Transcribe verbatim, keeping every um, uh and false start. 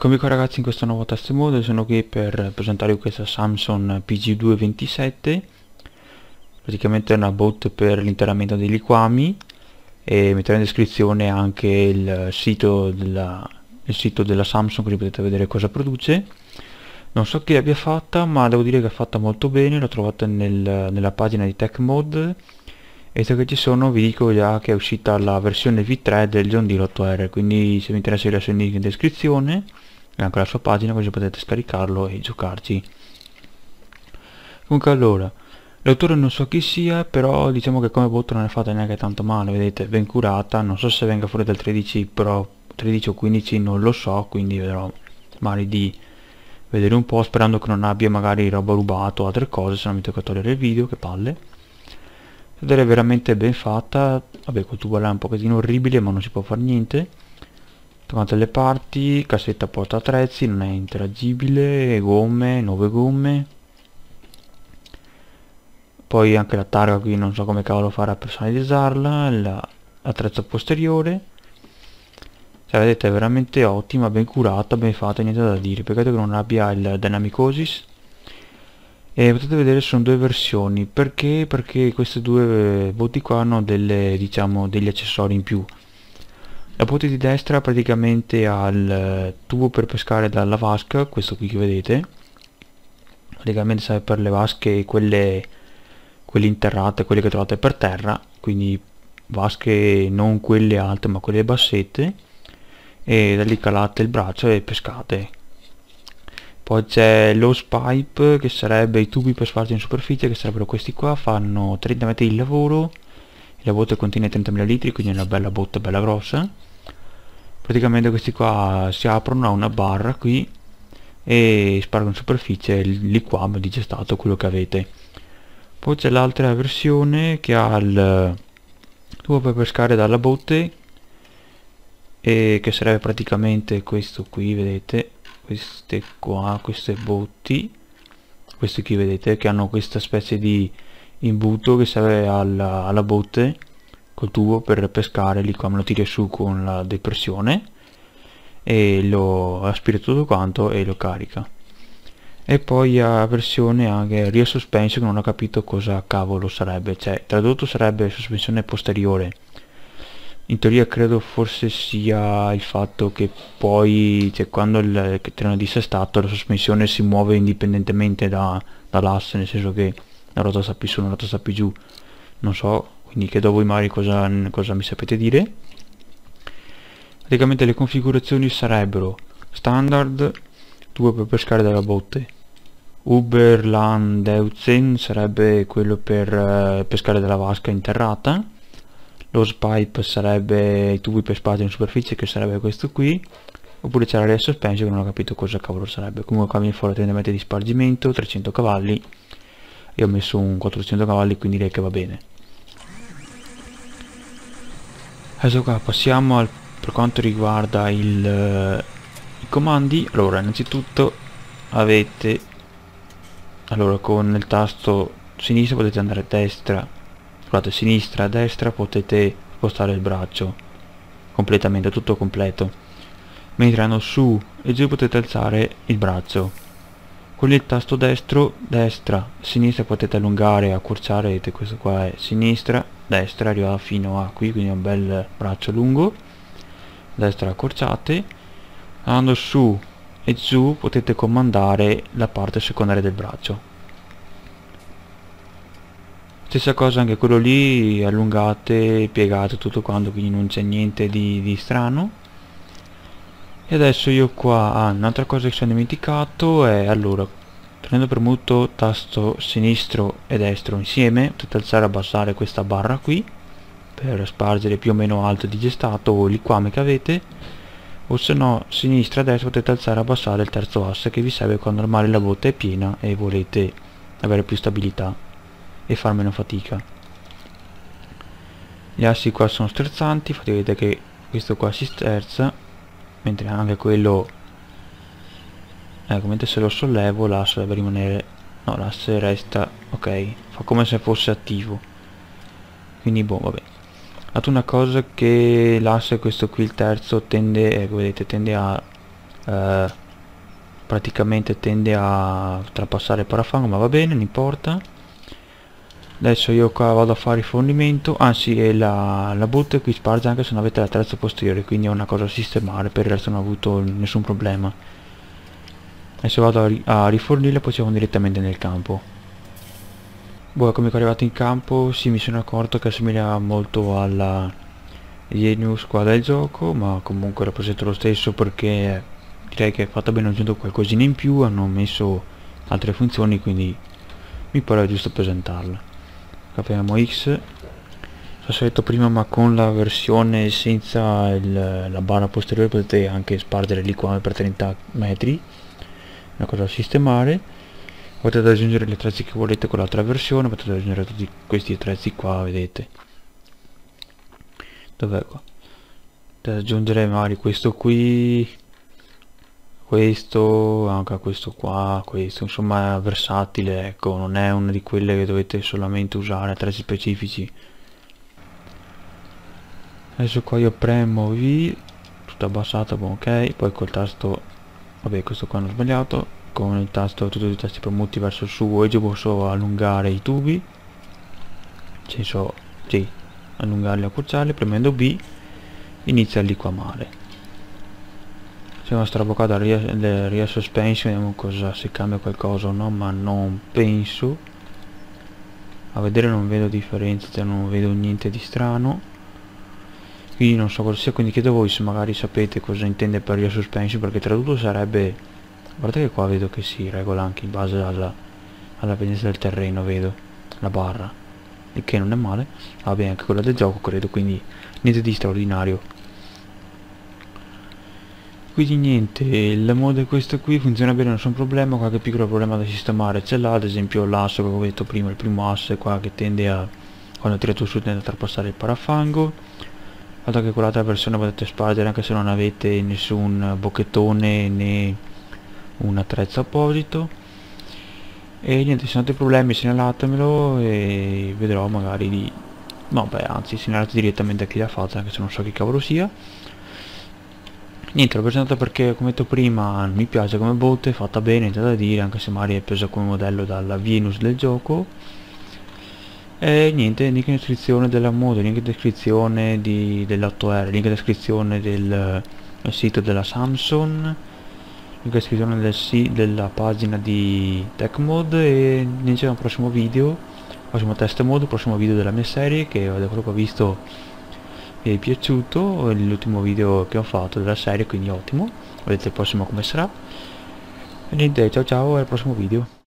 Eccomi qua ragazzi in questo nuovo test mode, sono qui per presentarvi questa Samsung P G due ventisette. Praticamente è una bot per l'interramento dei liquami e metterò in descrizione anche il sito della, il sito della Samsung, così potete vedere cosa produce. Non so chi l'abbia fatta, ma devo dire che è fatta molto bene, l'ho trovata nel, nella pagina di Tech Mode. E se che ci sono vi dico già che è uscita la versione V tre del John Deere otto R, quindi se vi interessa vi lascio il link in descrizione e anche la sua pagina, così potete scaricarlo e giocarci. Comunque allora, l'autore non so chi sia, però diciamo che come bot non è fatta neanche tanto male, vedete, ben curata. Non so se venga fuori dal tredici, però tredici o quindici non lo so, quindi vedrò magari di vedere un po', sperando che non abbia magari roba rubato o altre cose, se no mi tocca togliere il video, che palle. Ed è veramente ben fatta. Vabbè, col tubo là è un pochettino orribile, ma non si può fare niente. Toccate le parti, cassetta porta attrezzi, non è interagibile, gomme, nuove gomme. Poi anche la targa qui non so come cavolo fare a personalizzarla, l'attrezzo posteriore. Cioè vedete, è veramente ottima, ben curata, ben fatta, niente da dire. Peccato che non abbia il Dynamic-O-S I S. E potete vedere sono due versioni. Perché? Perché queste due botti qua hanno delle, diciamo, degli accessori in più. La botte di destra praticamente ha il tubo per pescare dalla vasca, questo qui che vedete. Praticamente serve per le vasche, quelle, quelle interrate, quelle che trovate per terra, quindi vasche non quelle alte ma quelle bassette, e da lì calate il braccio e pescate. Poi c'è l'hose pipe, che sarebbe i tubi per spargere in superficie, che sarebbero questi qua, fanno trenta metri di lavoro. La botte contiene trentamila litri, quindi è una bella botte, bella grossa. Praticamente questi qua si aprono a una barra qui e spargono in superficie il liquame digestato, quello che avete. Poi c'è l'altra versione che ha il tubo per pescare dalla botte, e che sarebbe praticamente questo qui, vedete, queste qua, queste botti, queste qui vedete che hanno questa specie di imbuto che serve alla, alla botte col tubo per pescare, lì come lo tiri su con la depressione e lo aspira tutto quanto e lo carica. E poi ha versione anche rear suspension, che non ho capito cosa cavolo sarebbe, cioè tradotto sarebbe sospensione posteriore. In teoria credo forse sia il fatto che poi, cioè, quando il treno è dissestato, la sospensione si muove indipendentemente da, dall'asse, nel senso che la ruota sta più su, la ruota sta più giù, non so, quindi chiedo a voi magari cosa, cosa mi sapete dire. Praticamente le configurazioni sarebbero standard, tubo per pescare dalla botte, Uberlandeuzen sarebbe quello per eh, pescare dalla vasca interrata, l'hose pipe sarebbe i tubi per spargere in superficie, che sarebbe questo qui, oppure c'è la rear suspension, che non ho capito cosa cavolo sarebbe. Comunque qua viene fuori trenta metri di spargimento, trecento cavalli, io ho messo un quattrocento cavalli, quindi direi che va bene. Adesso qua passiamo al, per quanto riguarda il, i comandi. Allora, innanzitutto avete, allora, con il tasto sinistro potete andare a destra, scusate, sinistra a destra potete spostare il braccio completamente, tutto completo, mentre andando su e giù potete alzare il braccio. Con il tasto destro, destra, sinistra potete allungare e accorciare, vedete, questo qua è sinistra, destra, arriva fino a qui, quindi è un bel braccio lungo, destra accorciate. Andando su e giù potete comandare la parte secondaria del braccio. Stessa cosa anche quello lì, allungate, piegate, tutto quanto, quindi non c'è niente di, di strano. E adesso io qua, ah, un'altra cosa che sono dimenticato è, allora, tenendo premuto tasto sinistro e destro insieme, potete alzare e abbassare questa barra qui, per spargere più o meno alto digestato o liquame che avete, o se no sinistra e destra potete alzare e abbassare il terzo asse, che vi serve quando ormai la botte è piena e volete avere più stabilità e far meno fatica. Gli assi qua sono sterzanti, infatti vedete che questo qua si sterza, mentre anche quello, ecco, mentre se lo sollevo l'asse deve rimanere, no, l'asse resta, ok, fa come se fosse attivo, quindi boh, vabbè. Dato una cosa che l'asse, questo qui il terzo, tende, ecco, vedete, tende a eh, praticamente tende a trapassare il parafango, ma va bene, non importa. Adesso io qua vado a fare rifornimento, anzi e la, la botte qui sparge anche se non avete l'attrezzo posteriore, quindi è una cosa da sistemare, per il resto non ho avuto nessun problema. Adesso vado a, ri a rifornirla e poi ci andiamo direttamente nel campo. Boh, come arrivato in campo, sì, mi sono accorto che assomiglia molto alla Genius qua del gioco, ma comunque rappresento lo stesso perché direi che è fatta bene, ho aggiunto qualcosina in più, hanno messo altre funzioni, quindi mi pare giusto presentarla. Capiamo X, l'ho detto prima, ma con la versione senza il, la barra posteriore potete anche spargere lì qua per trenta metri, una cosa da sistemare. Potete aggiungere gli attrezzi che volete con l'altra versione, potete aggiungere tutti questi attrezzi qua, vedete. Dov'è qua? Potete aggiungere magari questo qui, questo, anche questo qua, questo, insomma è versatile, ecco, non è una di quelle che dovete solamente usare attrezzi specifici. Adesso qua io premo V, tutto abbassato, buon, ok, poi col tasto, vabbè questo qua non ho sbagliato, con il tasto, tutti i tasti premuti verso il su e giù posso allungare i tubi, nel senso, sì, allungarli o accorciarli, premendo B inizia il liquamare. Se uno straboccato al Real Suspension, vediamo cosa, se cambia qualcosa o no, ma non penso. A vedere non vedo differenza, cioè non vedo niente di strano, quindi non so cosa sia, quindi chiedo a voi se magari sapete cosa intende per Real Suspension, perché tradotto sarebbe, guardate che qua vedo che si regola anche in base alla, alla pendenza del terreno, vedo la barra, il che non è male, vabbè anche quella del gioco credo, quindi niente di straordinario. Quindi niente, il mod è questo qui, funziona bene, nessun problema, qualche piccolo problema da sistemare ce l'ha, ad esempio l'asso, come ho detto prima, il primo asso è qua che tende a, quando tirato su tende a trapassare il parafango. Guarda che con l'altra versione potete spargere anche se non avete nessun bocchettone né un attrezzo apposito. E niente, se avete problemi segnalatemelo e vedrò magari di... no beh, anzi segnalate direttamente a chi l'ha fatto, anche se non so chi cavolo sia. Niente, l'ho presentata perché come detto prima mi piace come botte, è fatta bene, niente da dire, anche se magari è presa come modello dalla Venus del gioco. E niente, link in descrizione della mod, link in descrizione dell'otto R, link in descrizione del, del sito della Samsung, link in descrizione del, si, della pagina di TechMod e niente, al prossimo video, prossimo test mod, prossimo video della mia serie che da quello che ho visto vi è piaciuto l'ultimo video che ho fatto della serie, quindi ottimo, vedete il prossimo come sarà. E niente, ciao ciao e al prossimo video.